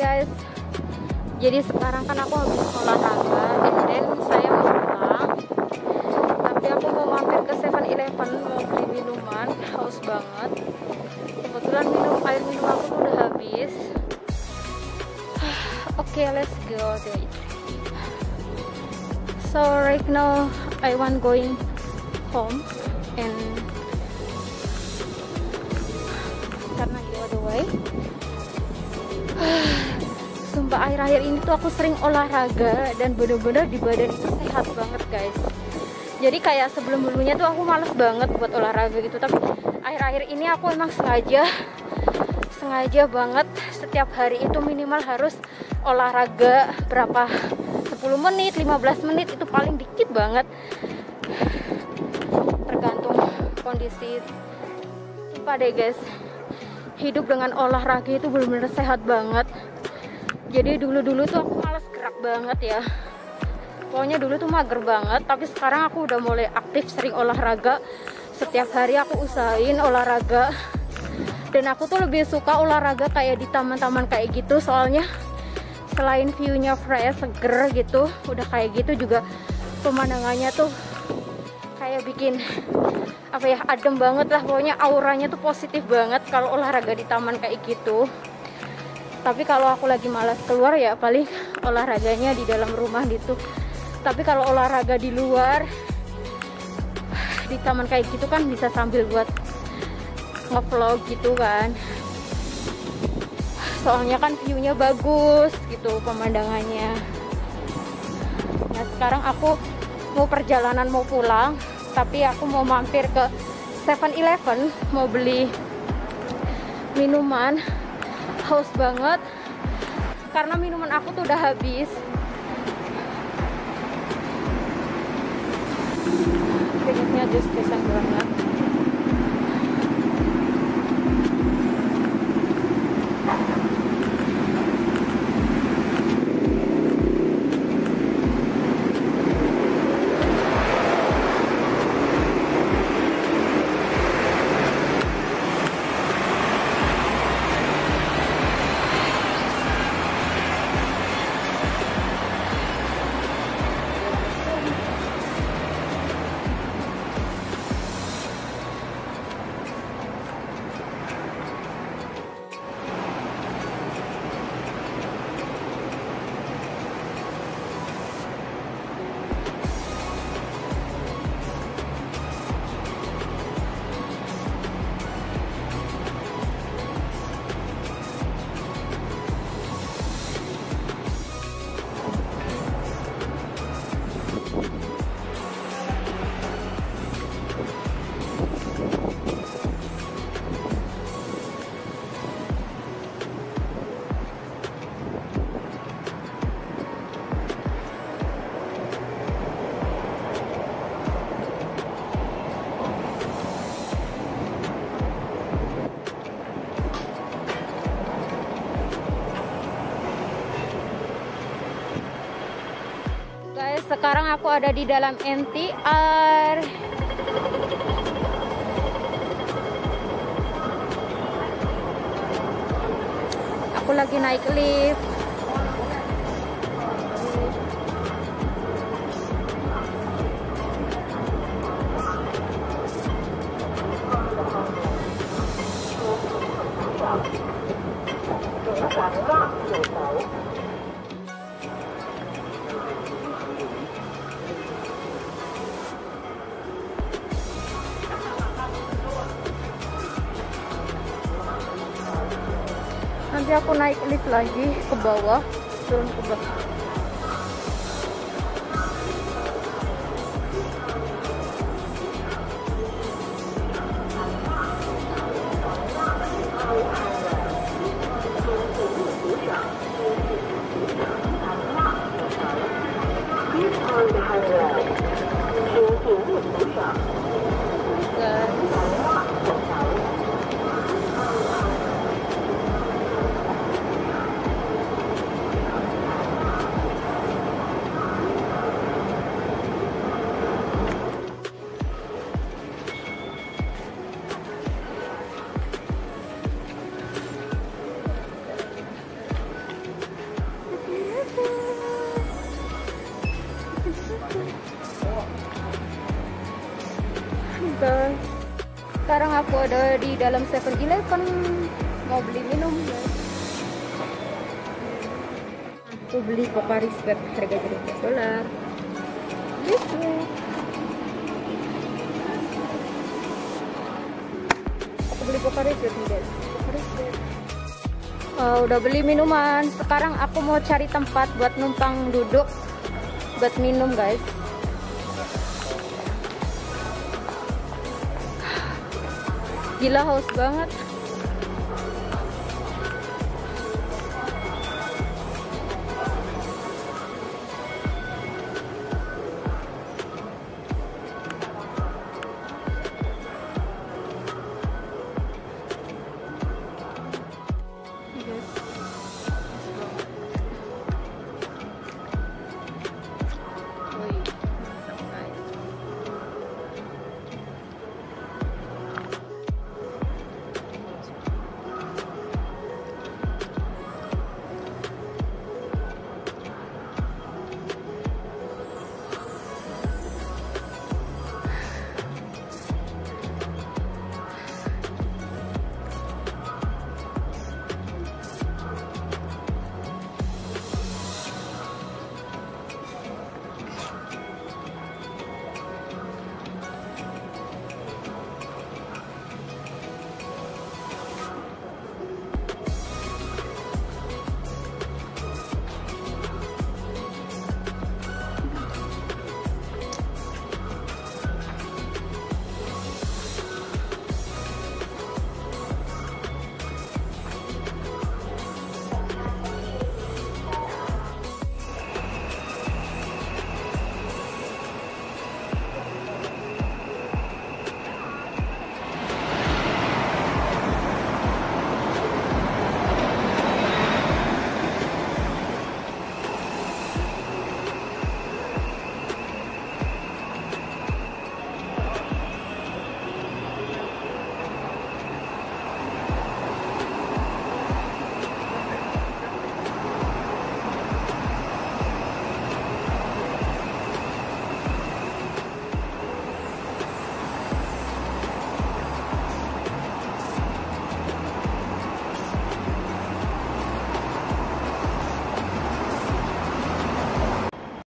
guys, jadi sekarang kan aku habis olahraga dan saya mau pulang, tapi aku mau mampir ke 7-Eleven mau beli minuman, haus banget. Kebetulan air minum aku tuh udah habis. Oke, let's go do it. So right now I want going home and karena you are the way. Sumpah akhir-akhir ini tuh aku sering olahraga dan bener-bener di badan itu sehat banget guys. Jadi kayak sebelum-sebelumnya tuh aku males banget buat olahraga gitu, tapi akhir-akhir ini aku emang sengaja banget setiap hari itu minimal harus olahraga berapa, 10 menit, 15 menit, itu paling dikit banget tergantung kondisi. Sumpah deh guys, hidup dengan olahraga itu bener-bener sehat banget. Jadi dulu-dulu tuh aku males gerak banget ya, pokoknya dulu tuh mager banget, tapi sekarang aku udah mulai aktif, sering olahraga. Setiap hari aku usahain olahraga, dan aku tuh lebih suka olahraga kayak di taman-taman kayak gitu, soalnya selain view-nya fresh, seger gitu, udah kayak gitu juga pemandangannya tuh kayak bikin apa ya, adem banget lah, pokoknya auranya tuh positif banget kalau olahraga di taman kayak gitu. Tapi kalau aku lagi malas keluar ya paling olahraganya di dalam rumah gitu. Tapi kalau olahraga di luar di taman kayak gitu kan bisa sambil buat ngevlog gitu kan, soalnya kan view-nya bagus gitu, pemandangannya. Nah sekarang aku mau perjalanan mau pulang, tapi aku mau mampir ke 7-Eleven mau beli minuman. Haus banget karena minuman aku tuh udah habis. Keringetnya jus-jusan banget. Sekarang aku ada di dalam MTR. Aku lagi naik lift. Nanti aku naik lift lagi ke bawah, turun ke bawah. ada di dalam 7-Eleven mau beli minum guys. Aku beli Pocari Sweat harga $12. Gitu. Aku beli Pocari Sweat nih guys. Pocari Sweat. Udah beli minuman. Sekarang aku mau cari tempat buat numpang duduk buat minum guys. Gila haus banget.